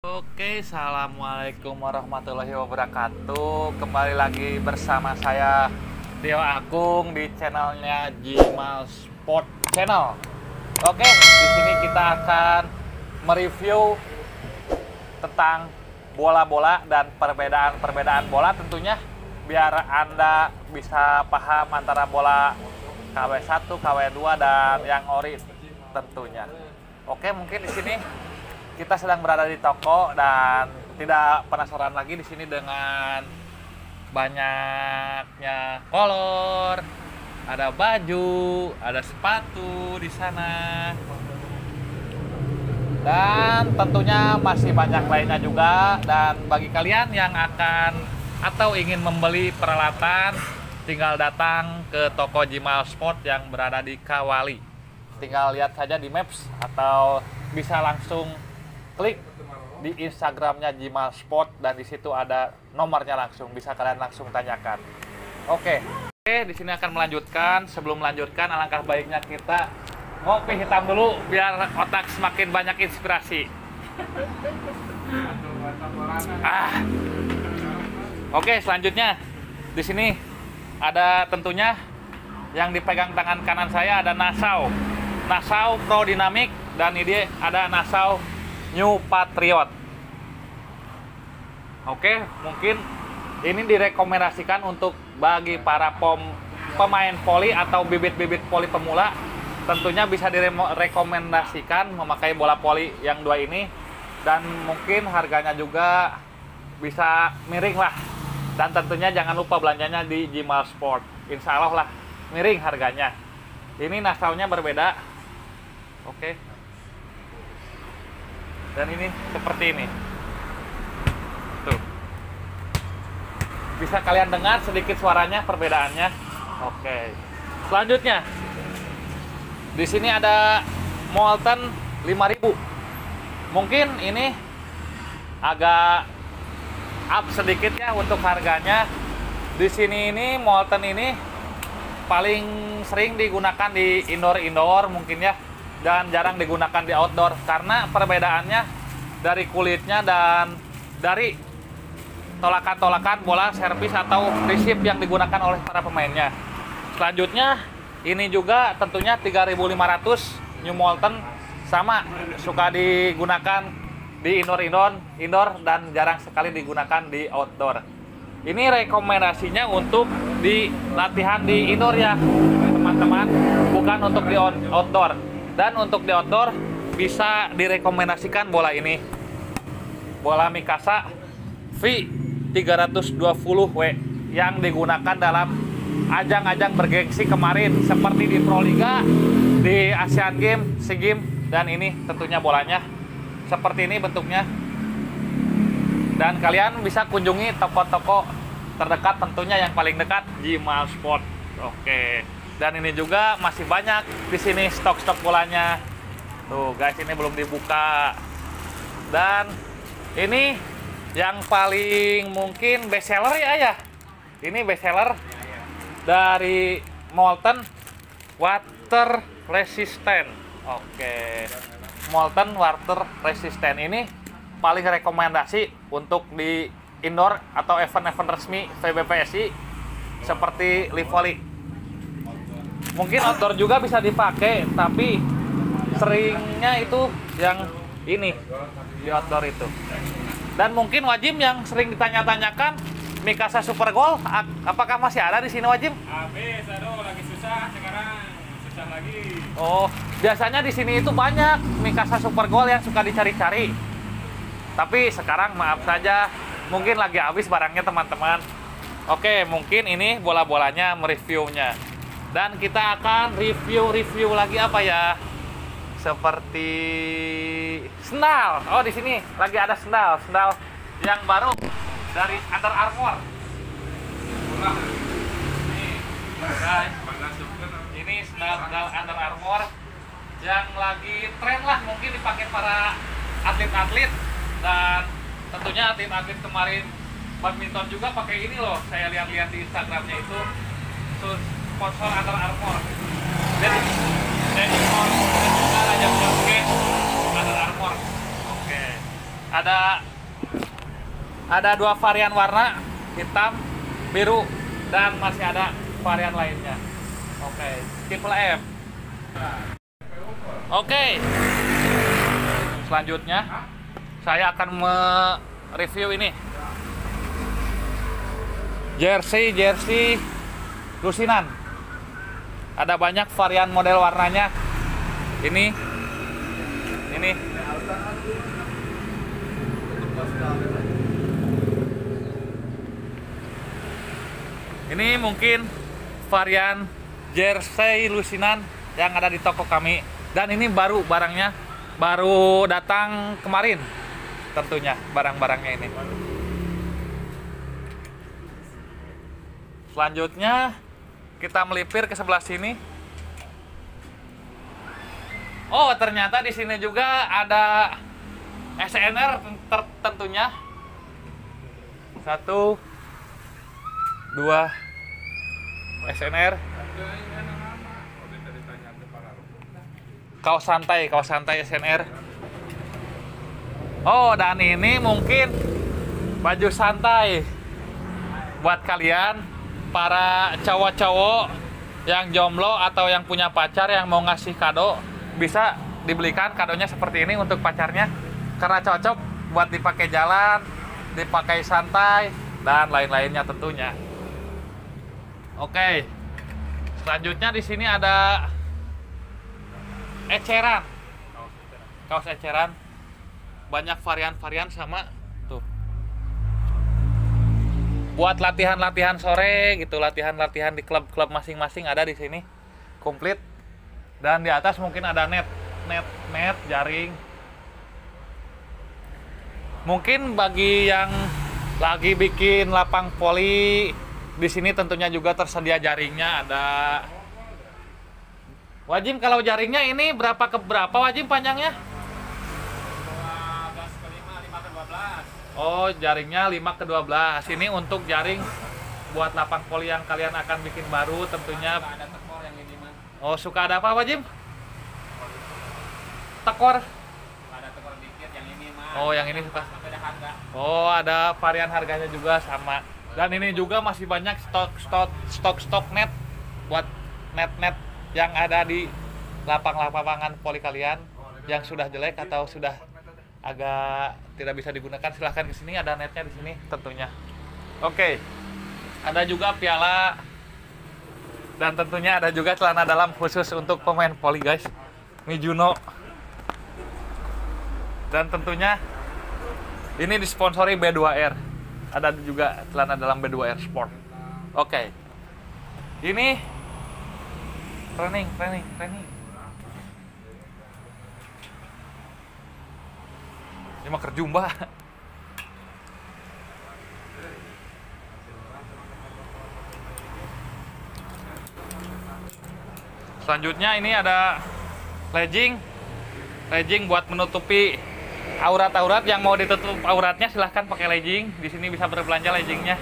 Oke, assalamualaikum warahmatullahi wabarakatuh. Kembali lagi bersama saya Tio Agung di channelnya Jimal Sport Channel. Oke, di sini kita akan mereview tentang bola-bola dan perbedaan-perbedaan bola tentunya biar Anda bisa paham antara bola KW1, KW2 dan yang ori tentunya. Oke, mungkin di sini kita sedang berada di toko dan tidak penasaran lagi di sini dengan banyaknya kolor, ada baju, ada sepatu di sana, dan tentunya masih banyak lainnya juga. Dan bagi kalian yang akan atau ingin membeli peralatan, tinggal datang ke toko Jimal Sport yang berada di Kawali. Tinggal lihat saja di Maps atau bisa langsung klik di Instagramnya Jimal Sport dan di situ ada nomornya langsung, bisa kalian langsung tanyakan. Oke, di sini akan melanjutkan. Sebelum melanjutkan, alangkah baiknya kita ngopi hitam dulu biar otak semakin banyak inspirasi. Oke, selanjutnya di sini ada tentunya yang dipegang tangan kanan saya ada Nassau Pro Dynamic, dan ini ada Nassau New Patriot. Oke, mungkin ini direkomendasikan untuk bagi para pemain voli atau bibit-bibit voli pemula. Tentunya bisa direkomendasikan memakai bola voli yang dua ini, dan mungkin harganya juga bisa miring lah. Dan tentunya jangan lupa belanjanya di Jimal Sport. Insya Allah lah miring harganya. Ini Nassau-nya berbeda. Oke. Dan ini seperti ini. Tuh. Bisa kalian dengar sedikit suaranya perbedaannya. Oke. Selanjutnya di sini ada Molten 5000. Mungkin ini agak up sedikit ya untuk harganya. Di sini ini Molten ini paling sering digunakan di indoor mungkin ya, dan jarang digunakan di outdoor karena perbedaannya dari kulitnya dan dari tolakan-tolakan bola servis atau receive yang digunakan oleh para pemainnya. Selanjutnya ini juga tentunya 3500 New Molten, sama suka digunakan di indoor dan jarang sekali digunakan di outdoor. Ini rekomendasinya untuk di latihan di indoor ya teman-teman, bukan untuk di outdoor. Dan untuk di outdoor bisa direkomendasikan bola ini, bola Mikasa V320W yang digunakan dalam ajang-ajang bergengsi kemarin seperti di Pro Liga, di Asian Games, SEA Games, dan ini tentunya bolanya seperti ini bentuknya. Dan kalian bisa kunjungi toko-toko terdekat, tentunya yang paling dekat Jimal Sport. Oke. Dan ini juga masih banyak di sini stok-stok bolanya. Tuh guys, ini belum dibuka. Dan ini yang paling mungkin best seller ya. Ini best seller dari Molten Water Resistant. Oke. Molten Water Resistant ini paling rekomendasi untuk di indoor atau event-event resmi VBPSI seperti Live Volley. Mungkin outdoor juga bisa dipakai, tapi seringnya itu yang ini di outdoor itu. Dan mungkin Wajim yang sering ditanya-tanyakan Mikasa Super Gold, apakah masih ada di sini Wajim? Habis, aduh lagi susah sekarang, susah lagi. Oh, biasanya di sini itu banyak Mikasa Super Gold yang suka dicari-cari. Tapi sekarang maaf saja, mungkin lagi habis barangnya teman-teman. Oke, mungkin ini bola-bolanya mereviewnya. Dan kita akan review lagi apa ya? Seperti sendal. Oh, di sini lagi ada sendal yang baru dari Under Armour. Nih, guys, ini sendal Under Armour yang lagi tren lah, mungkin dipakai para atlet-atlet, dan tentunya atlet-atlet kemarin badminton juga pakai ini loh. Saya lihat-lihat di Instagramnya itu sponsor Under Armour. Jadi juga Raja Under Armour. Oke. Ada dua varian warna, hitam, biru, dan masih ada varian lainnya. Oke, tipe F. Oke. Selanjutnya saya akan mereview ini. Jersey lusinan. Ada banyak varian model warnanya. Ini. Ini mungkin varian jersey lusinan yang ada di toko kami. Dan ini baru barangnya, baru datang kemarin tentunya barang-barangnya ini. Selanjutnya kita melipir ke sebelah sini. Oh, ternyata di sini juga ada SNR tentunya. 1 2 SNR. Kaos santai SNR. Oh, dan ini mungkin baju santai buat kalian para cowok-cowok yang jomblo atau yang punya pacar yang mau ngasih kado, bisa dibelikan kadonya seperti ini untuk pacarnya karena cocok buat dipakai jalan, dipakai santai, dan lain-lainnya tentunya. Oke. Selanjutnya di sini ada eceran. Kaos eceran. Banyak varian-varian sama tuh. Buat latihan-latihan sore gitu, latihan-latihan di klub-klub masing-masing ada di sini. Komplit. Dan di atas mungkin ada net jaring. Mungkin bagi yang lagi bikin lapang voli, di sini tentunya juga tersedia jaringnya ada. Wajib kalau jaringnya ini berapa ke berapa Wajib panjangnya? 12 ke 5, 5 ke 12. Oh, jaringnya 5 ke 12. Ini untuk jaring buat lapang voli yang kalian akan bikin baru tentunya. Ada tekor yang ini mah. Oh, suka ada apa Wajib? Tekor. Ada tekor dikit yang ini mah. Oh, yang ini suka. Sampai ada harga. Oh, ada varian harganya juga sama. Dan ini juga masih banyak stok net buat net yang ada di lapangan voli kalian yang sudah jelek atau sudah agak tidak bisa digunakan, silahkan ke sini, ada netnya di sini tentunya. Oke. Ada juga piala dan tentunya ada juga celana dalam khusus untuk pemain voli guys. Mizuno. Dan tentunya ini disponsori B2R. Ada juga celana dalam B2R Sport. Oke. Ini training. Ini mah kerjumba. Selanjutnya ini ada legging buat menutupi aurat-aurat. Yang mau ditutup auratnya silahkan pakai legging. Di sini bisa berbelanja leggingnya.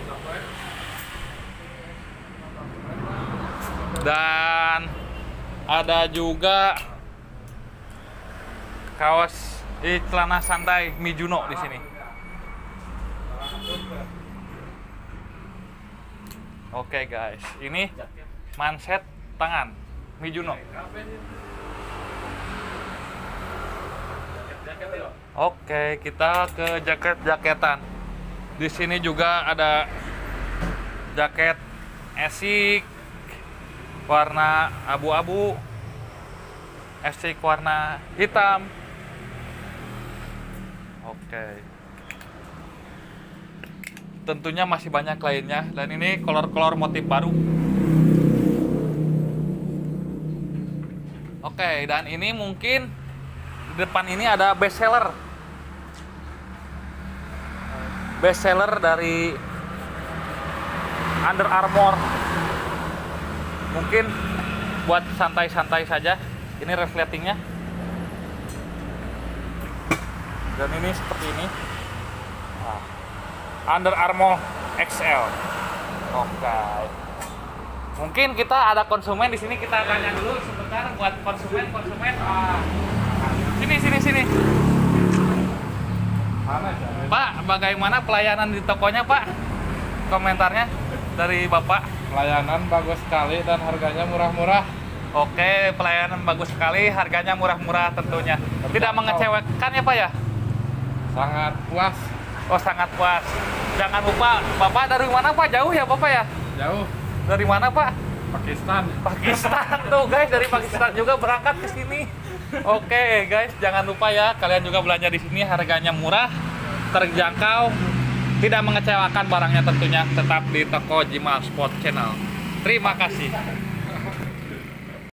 Dan ada juga kaos celana santai Mizuno di sini. Oke guys, ini manset tangan Mizuno. Oke, kita ke jaketan. Di sini juga ada jaket Esik warna abu-abu, Esik warna hitam. Oke. Tentunya masih banyak lainnya, dan ini kolor-kolor motif baru. Oke, dan ini mungkin di depan ini ada best seller dari Under Armour. Mungkin buat santai-santai saja. Ini reflectingnya. Dan ini seperti ini. Under Armour XL. Oke. Mungkin kita ada konsumen di sini, kita tanya dulu sebentar buat konsumen. Sini. Panas ya. Pak, bagaimana pelayanan di tokonya, Pak? Komentarnya dari Bapak. Pelayanan bagus sekali dan harganya murah-murah. Oke, pelayanan bagus sekali, harganya murah-murah tentunya. Tidak mengecewakan ya, Pak ya? Sangat puas. Oh, sangat puas. Jangan lupa, Bapak dari mana, Pak? Jauh ya, Bapak ya? Jauh. Dari mana, Pak? Pakistan. Pakistan tuh, guys. Dari Pakistan juga berangkat ke sini. Oke, guys, jangan lupa ya, kalian juga belanja di sini, harganya murah, terjangkau, tidak mengecewakan barangnya tentunya. Tetap di toko Jimal Sport Channel. Terima kasih.